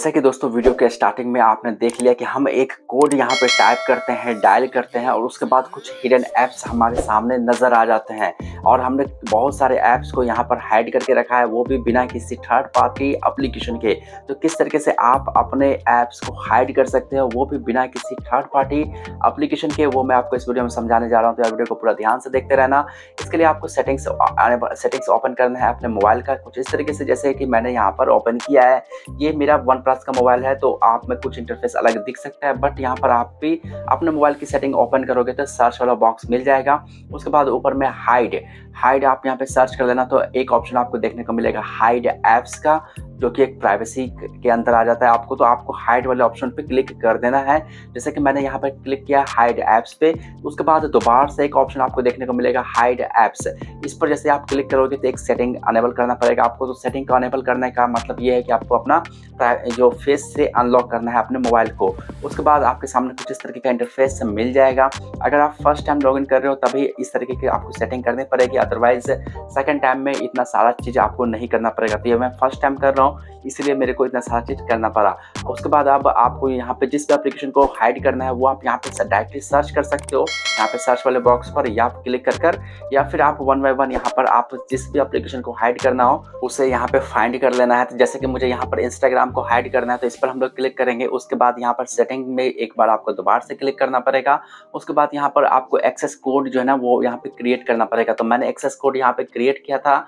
जैसा कि दोस्तों वीडियो के स्टार्टिंग में आपने देख लिया कि हम एक कोड यहाँ पे टाइप करते हैं, डायल करते हैं और उसके बाद कुछ हिडन ऐप्स हमारे सामने नज़र आ जाते हैं और हमने बहुत सारे ऐप्स को यहाँ पर हाइड करके रखा है, वो भी बिना किसी थर्ड पार्टी एप्लीकेशन के। तो किस तरीके से आप अपने ऐप्स को हाइड कर सकते हो, वो भी बिना किसी थर्ड पार्टी एप्लीकेशन के, वो मैं आपको इस वीडियो में समझाने जा रहा हूँ। तो वीडियो को पूरा ध्यान से देखते रहना। इसके लिए आपको सेटिंग्स ओपन करना है अपने मोबाइल का कुछ इस तरीके से, जैसे कि मैंने यहाँ पर ओपन किया है। ये मेरा वन प्लस का मोबाइल है, तो आप में कुछ इंटरफेस अलग दिख सकता है, बट यहाँ पर आप भी अपने मोबाइल की सेटिंग ओपन करोगे तो सर्च वाला बॉक्स मिल जाएगा। उसके बाद ऊपर में हाइड आप यहाँ पे सर्च कर लेना, तो एक ऑप्शन आपको देखने को मिलेगा हाइड ऐप्स का, जो कि एक प्राइवेसी के अंदर आ जाता है आपको। तो आपको हाइड वाले ऑप्शन पे क्लिक कर देना है, जैसे कि मैंने यहाँ पर क्लिक किया हाइड ऐप्स पे। उसके बाद दोबारा से एक ऑप्शन आपको देखने को मिलेगा हाइड ऐप्स। इस पर जैसे आप क्लिक करोगे तो एक सेटिंग अनेबल करना पड़ेगा आपको। तो सेटिंग को अनेबल करने का मतलब ये है कि आपको अपना जो फेस से अनलॉक करना है अपने मोबाइल को। उसके बाद आपके सामने कुछ इस तरीके का इंटरफेस मिल जाएगा। अगर आप फर्स्ट टाइम लॉगिन कर रहे हो तभी इस तरीके की आपको सेटिंग करनी पड़ेगी, अदरवाइज सेकंड टाइम में इतना सारा चीज़ आपको नहीं करना पड़ेगा। तो ये मैं फर्स्ट टाइम कर रहा हूँ, इसलिए मेरे को इतना सारा चीज़ करना पड़ा। उसके बाद अब आपको यहाँ पे जिस भी एप्लीकेशन को हाइड करना है वो आप यहाँ पे डायरेक्टली सर्च कर सकते हो, यहाँ पे सर्च वाले बॉक्स पर या आप क्लिक कर या फिर आप वन बाय वन यहाँ पर आप जिस भी एप्लीकेशन को हाइड करना हो उसे यहाँ पे फाइंड कर लेना है। तो जैसे कि मुझे यहाँ पर इंस्टाग्राम को हाइड करना है, तो इस पर हम लोग क्लिक करेंगे। उसके बाद यहाँ पर सेटिंग में एक बार आपको दोबारा से क्लिक करना पड़ेगा। उसके बाद यहाँ पर आपको एक्सेस कोड जो है ना वो यहाँ पे क्रिएट करना पड़ेगा। तो मैंने एक्सेस कोड यहाँ पे क्रिएट किया था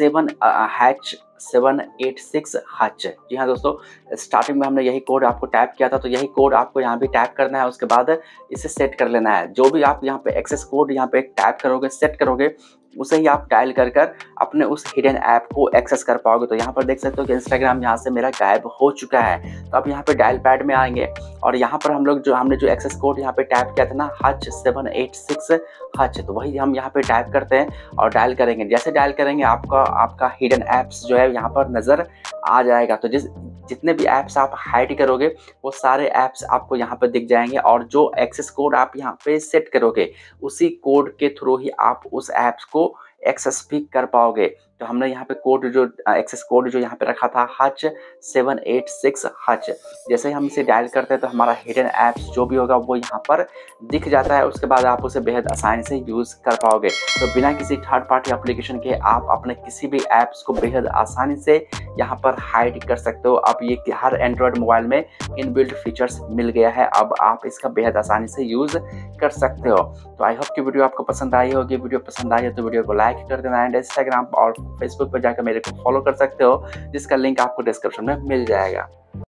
786H। जी हाँ दोस्तों, स्टार्टिंग में हमने यही कोड आपको टाइप किया था, तो यही कोड आपको यहाँ भी टाइप करना है। उसके बाद इसे सेट कर लेना है। जो भी आप यहाँ पे एक्सेस कोड यहाँ पे टाइप करोगे, सेट करोगे, उसे ही आप डायल कर अपने उस हिडन ऐप को एक्सेस कर पाओगे। तो यहाँ पर देख सकते हो कि इंस्टाग्राम यहाँ से मेरा गायब हो चुका है। तो अब यहाँ पे डायल पैड में आएंगे और यहाँ पर हमने जो एक्सेस कोड यहाँ पे टाइप किया था ना H786H, तो वही हम यहाँ पे टाइप करते हैं और डायल करेंगे। जैसे डायल करेंगे आपका हिडन ऐप्स जो है यहाँ पर नज़र आ जाएगा। तो जितने भी ऐप्स आप हाइड करोगे वो सारे ऐप्स आपको यहाँ पर दिख जाएंगे और जो एक्सेस कोड आप यहाँ पे सेट करोगे उसी कोड के थ्रू ही आप उस ऐप्स को एक्सेस भी कर पाओगे। तो हमने यहाँ पे एक्सेस कोड जो यहाँ पे रखा था H786H, जैसे ही हम इसे डायल करते हैं तो हमारा हिडन ऐप्स जो भी होगा वो यहाँ पर दिख जाता है। उसके बाद आप उसे बेहद आसानी से यूज़ कर पाओगे। तो बिना किसी थर्ड पार्टी एप्लीकेशन के आप अपने किसी भी ऐप्स को बेहद आसानी से यहाँ पर हाइड कर सकते हो। अब ये हर एंड्रॉयड मोबाइल में इनबिल्ट फीचर्स मिल गया है, अब आप इसका बेहद आसानी से यूज़ कर सकते हो। तो आई होप कि वीडियो आपको पसंद आई होगी। वीडियो पसंद आई है तो वीडियो को लाइक कर देना एंड इंस्टाग्राम और फेसबुक पर जाकर मेरे को फॉलो कर सकते हो, जिसका लिंक आपको डिस्क्रिप्शन में मिल जाएगा।